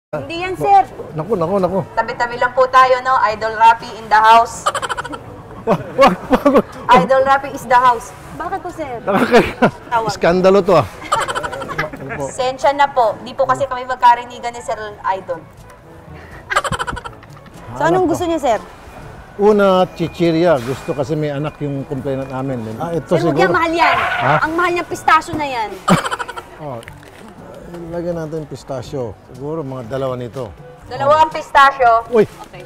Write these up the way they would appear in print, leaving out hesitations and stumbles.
Hindi yan, sir. Naku. Tabi-tabi lang po tayo, no? Idol Raffy in the house. Wag. Idol Raffy is the house. Bakit po, sir? Nakakaya. Skandalo to, ah. Sensya na po. Di po kasi kami magkarinigan ni Sir Idol. So, anong gusto niya, sir? Una, chichirya. Gusto kasi may anak yung complainant namin. Ito Sir, huwag siguro. yan, mahal yan. Ha? Ang mahal niyang pistasyo na yan. Oh, lagyan natin pistachio. Siguro mga dalawa nito. Dalawang pistasyo. Uy! Okay.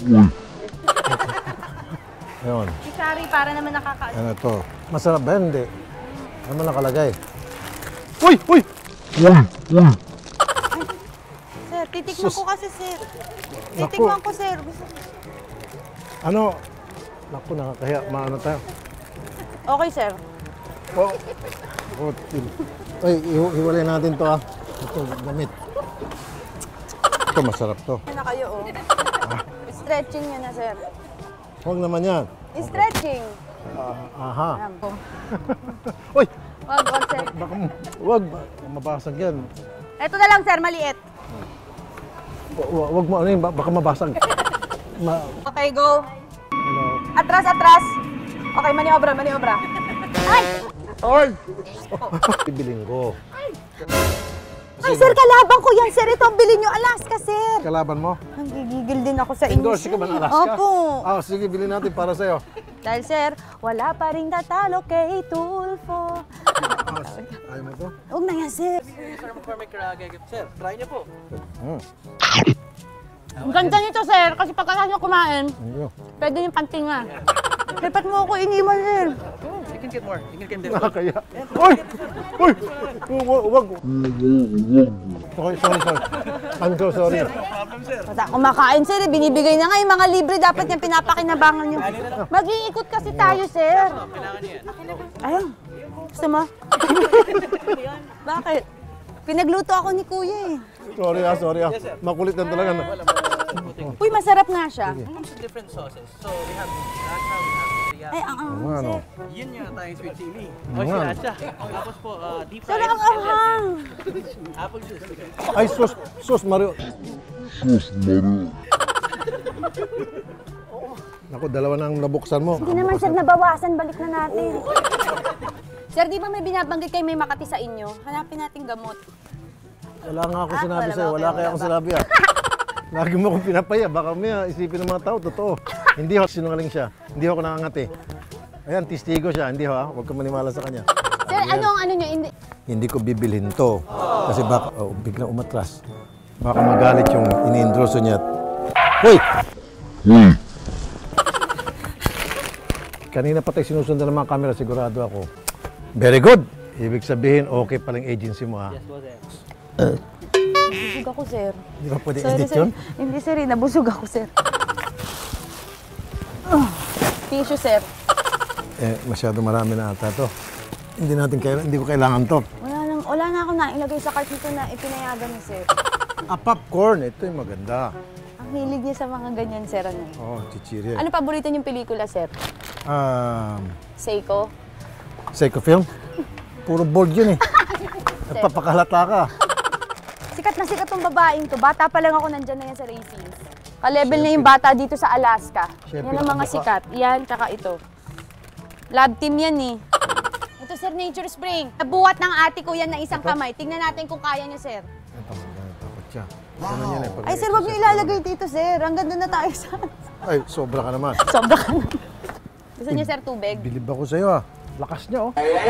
Ayun. Sorry, para naman nakaka... Ano to? Masarap ba? Hindi. Ano man nakalagay? Uy! Sir, titikman ko kasi, sir. Naku. Titikman ko, sir. Ano? Naku, nakakahiya. Maano tayo? Okay, sir. Oh. Ay, hiwalay natin to, ah. Ito, gamit. Ito, masarap to. Na kayo, oh. Stretching niya na, sir. Huwag naman yan. Stretching. Aha. Alam ko. Uy! Wag, sir. Wag, mabasag yan. Ito na lang, sir. Maliit. Wag mo, ano yun, baka mabasag. Okay, go. Hello. Atras. Okay, maniobra. Ay! Oy! Bibiling ko. Ay, sir, kalaban ko yan, sir. Ito ang bilhin nyo. Alaska, sir. Kalaban mo? Nanggigigil din ako sa inyo, Endorse ka ba ng Alaska? Opo. Sige, bilhin natin para sa'yo. Dahil, sir, wala pa rin tatalo kay Tulfo. Ayaw mo to? Huwag na yan, sir. Sir, McCormick, sir, try niyo po. Ang ganda nito, sir. Kasi pagkatapos nyo kumain, Ano? pwede yung pantinga. Sir, ba't mo ako iniwan, sir? You can get more. You can get more. Nakakaya. Uy! Wag! Sorry. I'm so sorry. Basta kumakain, sir. Binibigay na nga yung mga libre. Dapat yung pinapakinabangan nyo. Mag-iikot kasi tayo, sir. Kailangan niya yan. Ayun. Gusto mo? Bakit? Pinagluto ako ni Kuya, eh. Sorry. Makulit na talaga. Uy, masarap nga siya. Comes in different sauces. So we have sriracha, we have Ay, Ano? sir. yun yung tayong sweet chili. Ano? Sriracha. Tapos po, deep Sir, fried ang anghang. apple juice. Ay, sus, Mario. Naku, dalawa na ang nabuksan mo. Hindi naman, sir, nabawasan. Balik na natin. Sir, di ba may binabanggit kayo may Makati sa inyo? Hanapin natin gamot. Wala nga ako sinabi wala sa'yo. ba? Wala Okay, kaya akong wala sinabi, ah. Lagi mo akong pinapaya. Baka may isipin ng mga tao, totoo. Hindi ako sinungaling siya. Hindi ako nakangati. Ayan, testigo siya. Hindi ha. Huwag ka maniwala sa kanya. Sir, ano nyo? Hindi ko bibilhin to. Kasi baka biglang umatras. Baka magalit yung iniindroso niya. Hoy! Kanina pa tayo sinusundan ng mga camera, sigurado ako. Very good! Ibig sabihin, okay palang agency mo, ha? Yes, po, sir. Nabusog ako, sir. Hindi ba pwede Sorry, edit sir. yun? Hindi, sir. Nabusog ako, sir. Tissue, sir. Masyado marami na ata to. Hindi ko kailangan to. Wala na ako nailagay sa cart nito na ipinayagan ni sir. Popcorn. Ito yung maganda. Ang hilig niya sa mga ganyan, sir. Ano? Chichirya. Ano paborito niyong pelikula, sir? Seiko? Seiko film? Puro bold yun eh. Papakalata ka. Sikat na sikat tong babaeng to. Bata pa lang ako nandyan na yan sa racing. Ka-level na yung bata dito sa Alaska. Siyempre, Yan ang mga kamukha. sikat. Yan, tsaka ito. Lab team yan eh. Ito, sir, Nature Spring. Nabuhat ng ate ko yan na isang kamay. Tingnan natin kung kaya niya, sir. Ito, takot siya. Ganun yan eh. Pag Ay, sir, wag niyo ilalagay dito, sir. Ang ganda na tayo sa... Ay, sobra ka naman. Sobra ka na. Gusto niyo, sir, tubig? Bilib ako sa'yo, ah. Lakas niya, oh.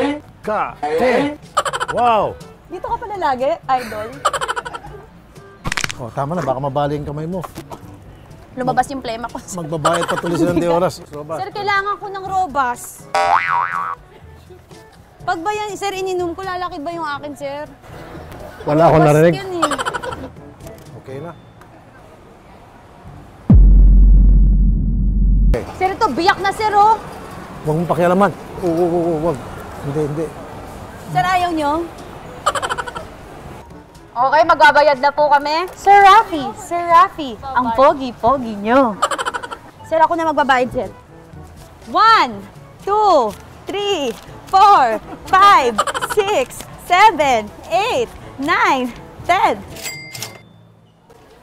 Wow! Dito ka pala lagi, idol. Oh, tama na. Baka mabali yung kamay mo. Lumabas yung plema ko. Magbabayad pa tuloy silang de oras. Sir, kailangan ko ng robas. Pag ba yan, sir, ininom ko, lalaki ba yung akin, sir? Wala akong Robas narinig. yan, eh. Okay na. Sir, ito, biyak na, sir, oh. Huwag mong pakialaman. Huwag. Hindi. Sir, ayaw nyo? Okay, magbabayad na po kami. Sir Raffy, ang pogi-pogi nyo. Sir, ako na magbabayad, sir. 1, 2, 3, 4, 5, 6, 7, 8, 9, 10.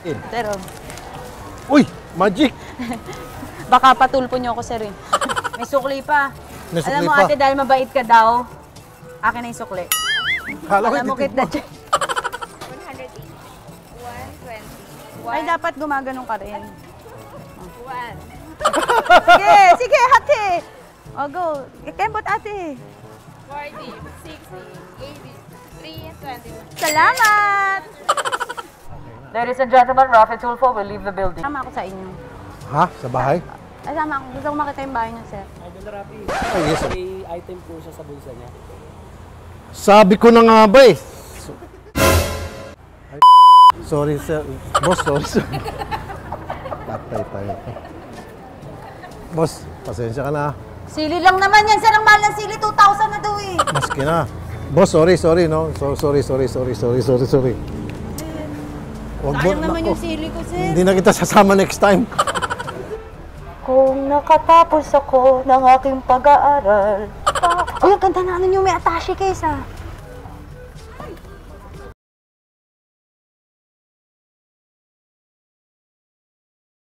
In. Pero, Uy! Magic! baka patulpo niyo ako, sir eh. May sukli pa. May sukli Alam mo, pa. ate, dahil mabait ka daw, akin na yung sukli. Kala ko Alam mo, ititig kita mo. dyan. 180. 120. Ay, dapat gumaganong ka rin. 1. Sige, sige, ate. O, go. Kembot, ate. 40, 60, 80, 3, 21. Salamat! Ladies and gentlemen, Raffy Tulfo will leave the building. Sama ako sa inyo. Ha? Sa bahay? Ay, sama ako. Gusto ko makita yung bahay niyo, sir. Idol Raffy, Ay, yes. may item po siya sa bulsa niya. Sabi ko na nga ba eh. Ay, sorry sir. Boss, sorry. Patay tayo. Boss, pasensya ka na. Sili lang naman yan, sir. Ang mahal ng sili, 2,000 na daw eh. Maski na. Boss, sorry, no? Sorry. Sayang naman yung sili ko, sir. Hindi na kita sasama next time. Kung nakatapos ako ng aking pag-aaral. Ay, ang ganda na ano yung may attache case, ah.